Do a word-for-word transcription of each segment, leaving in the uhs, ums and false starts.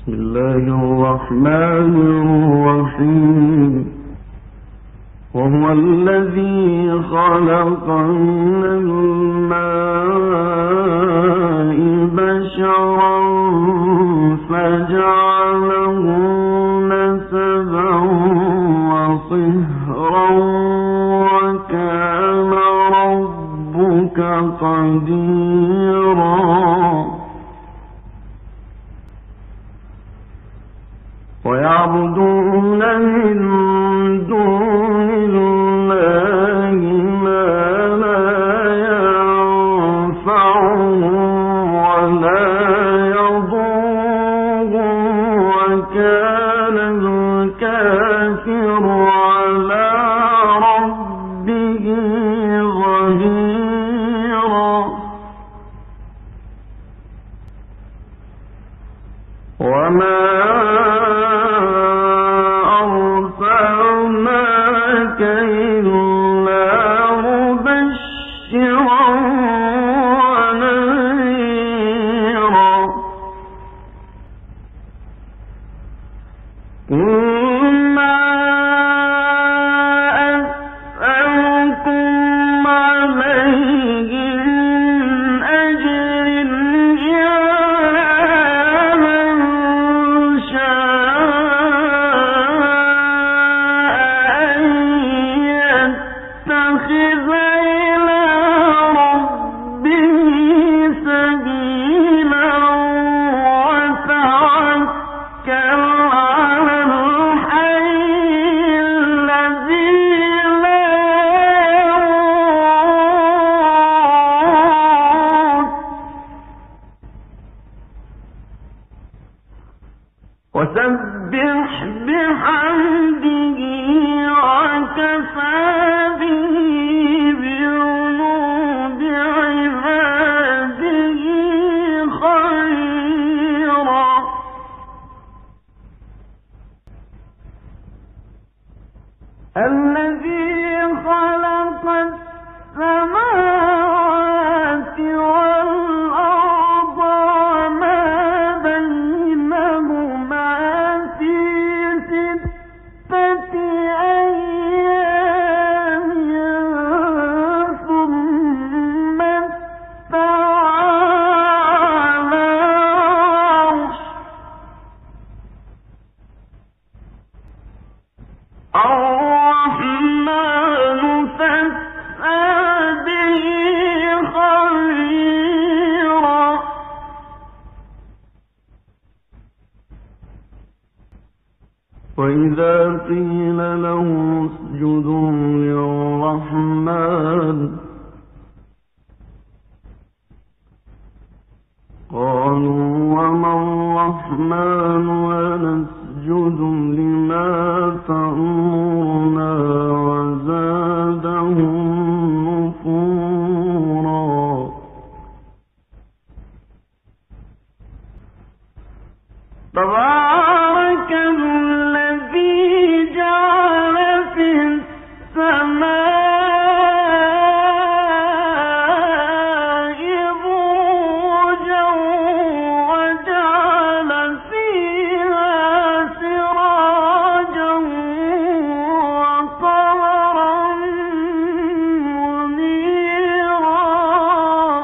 بسم الله الرحمن الرحيم. وهو الذي خلق من الماء بشرا فجعله نسبا وصهرا وكان ربك قديرا. ويعبدون من دون الله ما لا ينفعهم ولا يضرهم وكان الكافر على ربه ظهيرا. وما وسبح بحمده وكفى به بذنوب عباده خبيرا. الذي خلق السماوات والأرض وما بينهما في ستة أيام ثم استوى على العرش الرحمن فاسأل به خبيرا. وإذا قيل لهم اسجدوا للرحمن قالوا وما الرحمن ونسجد لما تأمرنا وزادهم نفورا. تبارك الذي جعل في السماء بروجا وجعل فيها سراجا وقمرا منيرا.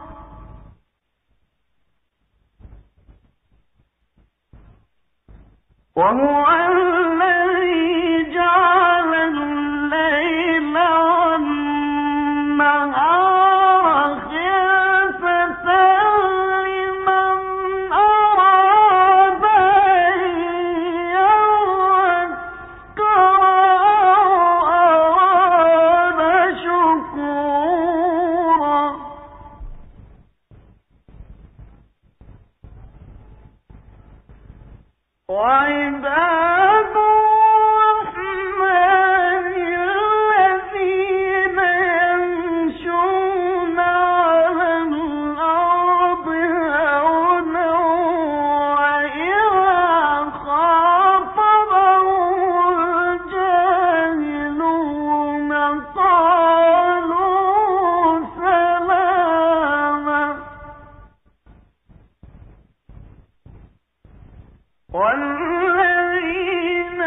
وهو الذي جعل الليل والنهار خلفة لمن أراد أن يذكر أو أراد شكورا. وعباد الرحمن الذين يمشون على الأرض هونا وإذا خاطبهم الجاهلون قالوا سلاما. والذين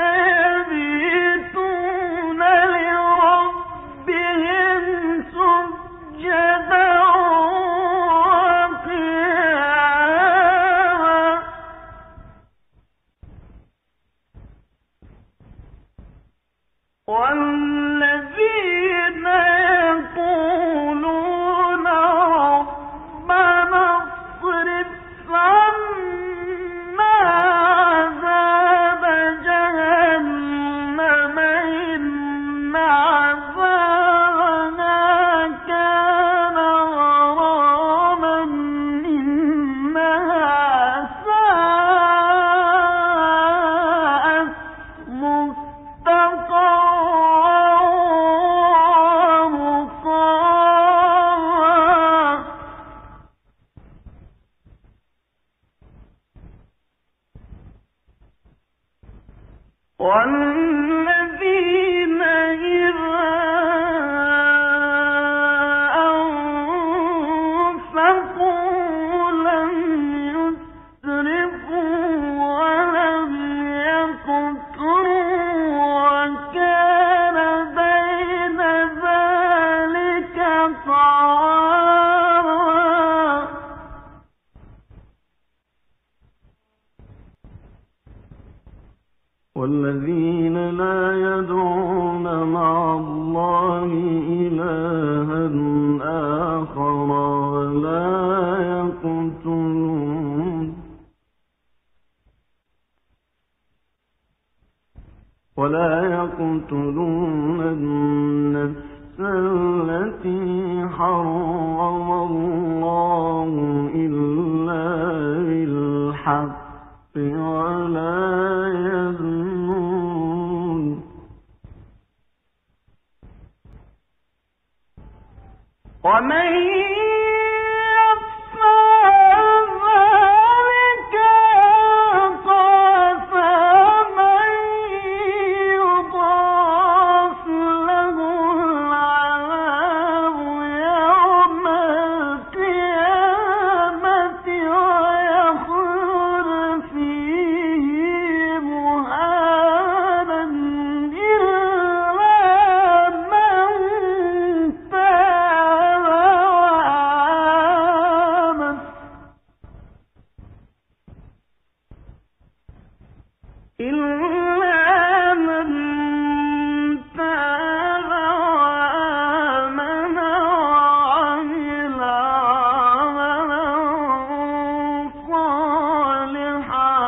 يبيتون لربهم سجدا وقياما والذين يقولون ربنا اصرف عنا عذاب جهنم إن عذابها كان غراما إنها ساءت مستقرا ومقاما والذين إذا أنفقوا لم يسرفوا ولم يقتروا وكان بين ذلك قواما والذين لا يدعون مع الله إلها آخر ولا يقتلون ولا يقتلون النفس التي حرم الله إلا بالحق ولا يزنون ومن يفعل ذلك يلقى أثاما يضاعف له العذاب يوم القيامة ويخلد فيه مهانا إلا من تاب وآمن إلا من تاب وآمن وعمل عملا صالحا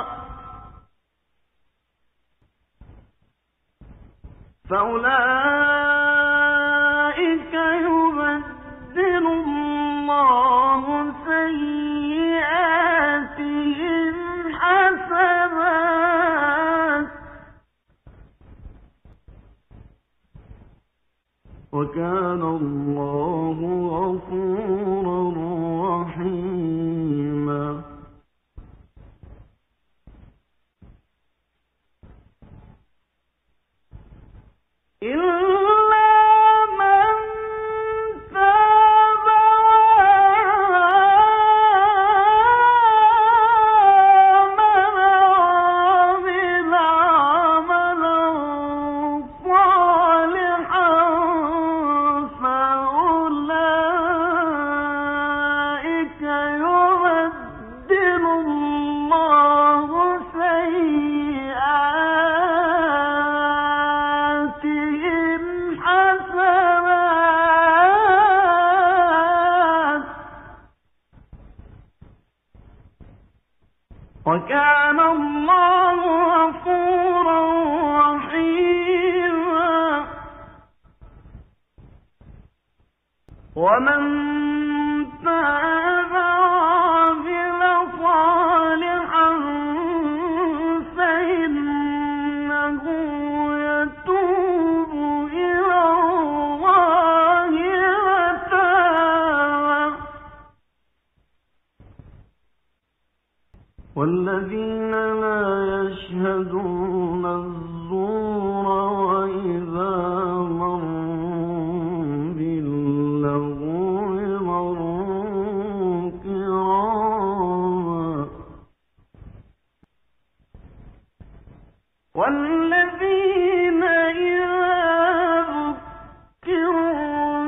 فأولئك يبدل الله سيئاتهم حسنات وكان الله غفورا رحيما إلا من تاب وآمن وعمل عملا صالحا فأولئك يبدل الله سيئاتهم حسنات وكان الله غفورا رحيما ومن تاب وعمل صالحا فإنه يتوب إلى الله متابا والذين لا يشهدون الزور وإذا مروا باللغو مروا كراما والذين إذا ذكروا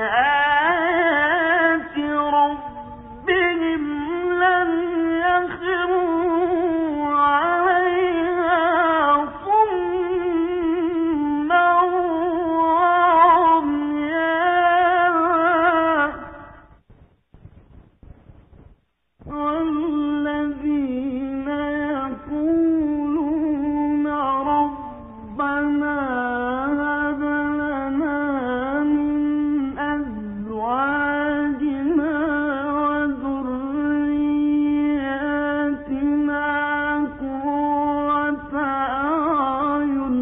بآيات ربهم لم يخروا عليها صما وعميانا والذين يقولون ربنا هب لنا من أزواجنا وذرياتنا قرة أعين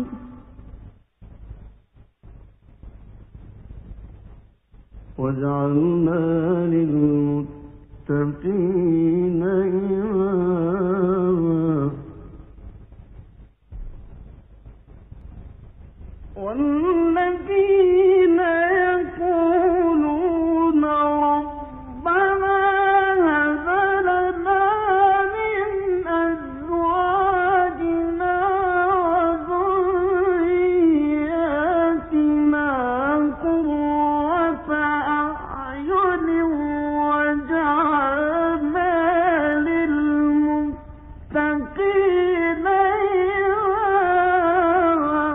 واجعلنا للمتقين إماما والذين يقولون ربنا هب لنا من أزواجنا وذرياتنا قرة أعين واجعلنا للمتقين إماما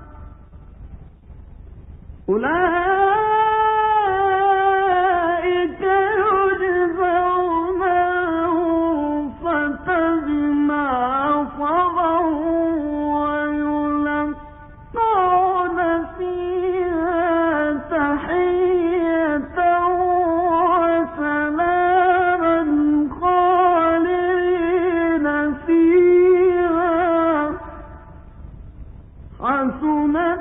أولئك يجزون غرفة بما صبروا ويلقون فيها تحية وسلاما خالدين فيها حسنت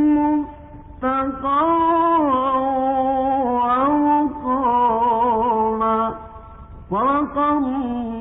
مستقرا ومقاما صدق الله